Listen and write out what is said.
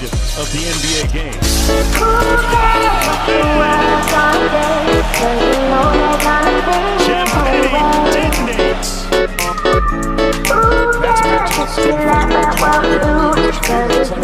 speed of the NBA game. Champagny detonates. That's a